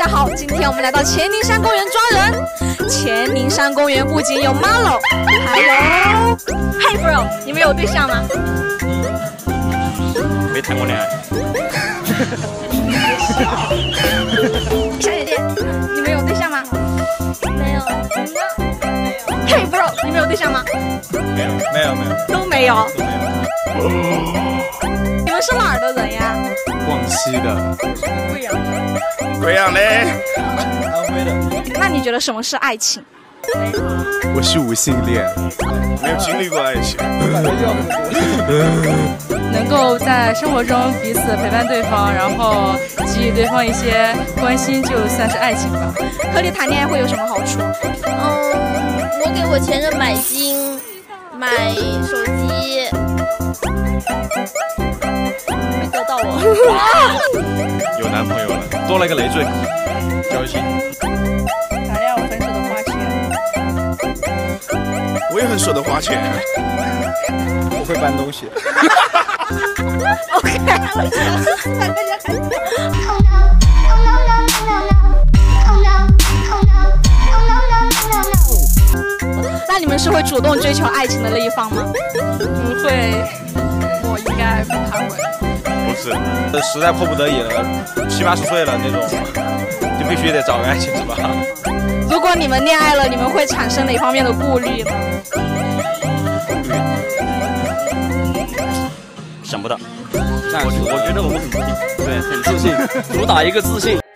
家好，今天我们来到乾宁山公园抓人。乾宁山公园不仅有 Malo， 还有 Hey Bro， 你们有对象吗？ 没谈过恋爱。 小姐姐，你们有对象吗？ 没有。 Hey Bro， 你们有对象吗？ 没有， 都没有。你们是哪儿的人呀？ 广西的。 贵阳。 贵阳嘞。 安徽的。 那你觉得什么是爱情？ 我是无性恋，没有经历过爱情。 能够在生活中彼此陪伴对方，然后给予对方一些关心，就算是爱情吧。 和你谈恋爱会有什么好处？ 我给我前任买金，买手机，没得到我。 有男朋友了，多了一个累赘，交心。 谈恋爱我很舍得花钱。 我也很舍得花钱。 我会搬东西。 OK， 那你们是会主动追求爱情的那一方吗？ 不会，我应该不太会。 不是，实在迫不得已了，70、80岁了那种，就必须得找个爱情是吧？ 如果你们恋爱了，你们会产生哪方面的顾虑呢？ 想不到。 我觉得我们很自信，对，很自信，主打一个自信。